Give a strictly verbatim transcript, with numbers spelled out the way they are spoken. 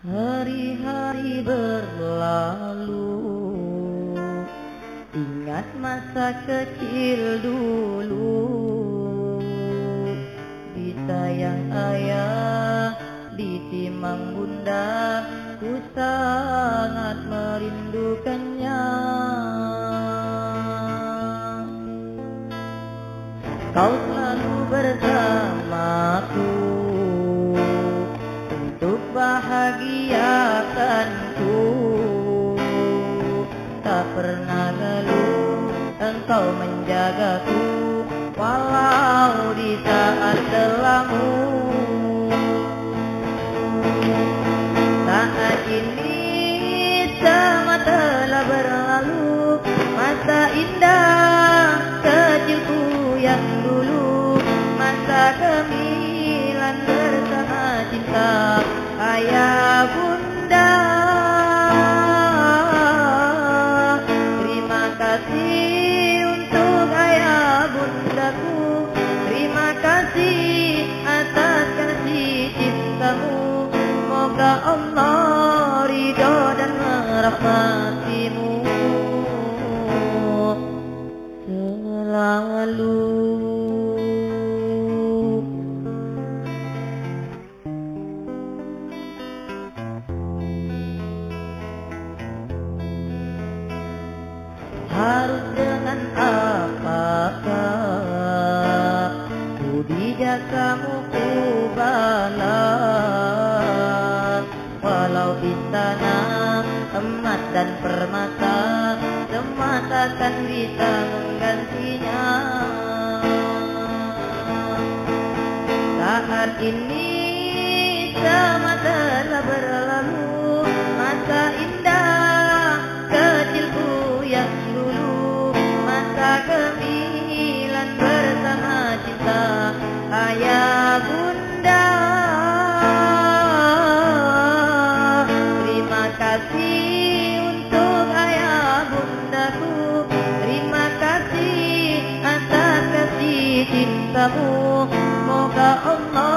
Hari-hari berlalu, ingat masa kecil dulu. Disayang ayah, ditimang bunda, ku sangat merindukannya. Kau selalu bersamaku untuk bahagiakanku. Tak pernah ngeluh, engkau menjagaku walau di saat kelammu. Saat ini semua telah berlalu, masa indah kecilku yang dulu, masa gemilang bersama cinta ayah bunda. Terima kasih untuk ayah bundaku, terima kasih atas kasih cintamu. Semoga Allah ridho dan merahmatimu selalu. Harus dengan apakah budi jasamu ku balas, walau istana emas dan permata semua takkan bisa menggantinya. Saat ini semua telah berlalu, masa indah kecilku yang dulu, masa gemilang bersama cinta ayah bunda. Terima kasih untuk ayah bundaku, terima kasih atas kasih cintamu. Semoga Allah